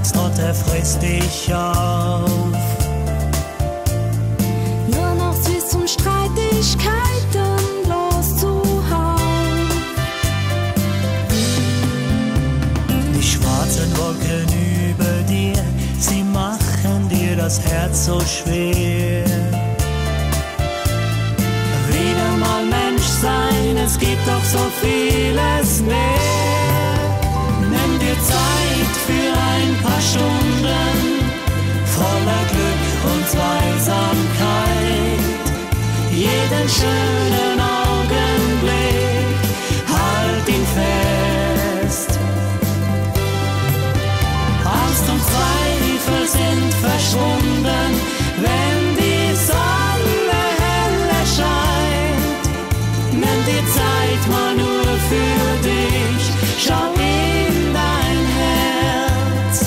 Alltagstrott, er frisst dich auf. Nur noch süß und Streitigkeiten bloß zuhauf. Die schwarzen Wolken über dir, sie machen dir das Herz so schwer. Wieder mal Mensch sein, es gibt doch so vieles mehr. Nimm dir Zeit für ein paar Stunden voller Glück und Zweisamkeit. Jeden schönen Augenblick, halt ihn fest. Angst und Zweifel sind verschwunden, wenn die Sonne hell erscheint. Nimm die Zeit mal nur für dich, schau in dein Herz.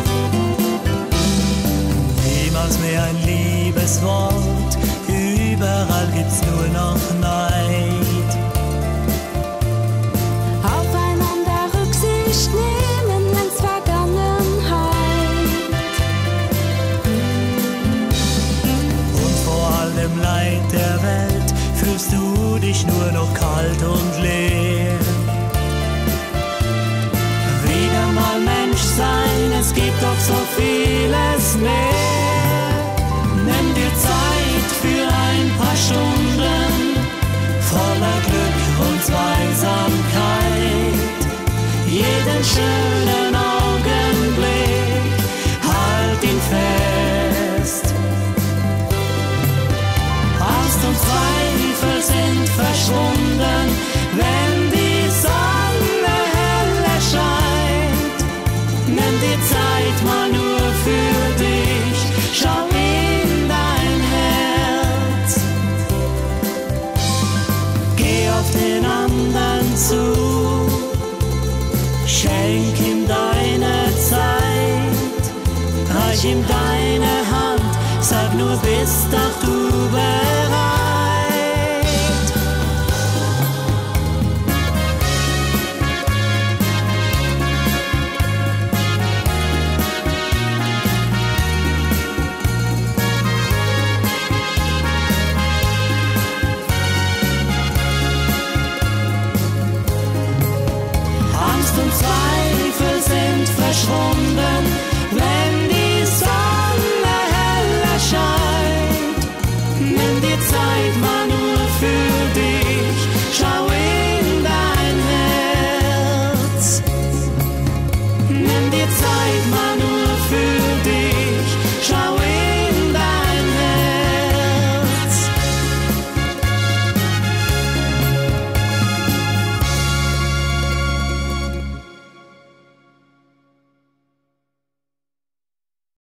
Niemals mehr ein Liebeswort, überall gibt's nur noch Neid. Aufeinander Rücksicht nehmen, wenn's Vergangenheit. Und vor allem Leid der Welt fühlst du dich nur noch kalt und leer. Wieder mal Mensch sein, es gibt doch so vieles mehr. Nimm dir Zeit für ein paar Stunden voller Glück und Zweisamkeit. Jeden schönen Augenblick, halt ihn fest. Angst und Zweifel sind verschwunden, wenn die Sonne hell erscheint. Nimm die Zeit mal nur für dich, schau in dein Herz. Geh auf den anderen zu, schenk ihm deine Zeit, reich ihm deine Hand, sag nur, bist doch du bereit. Angst und Zweifel sind verschwunden,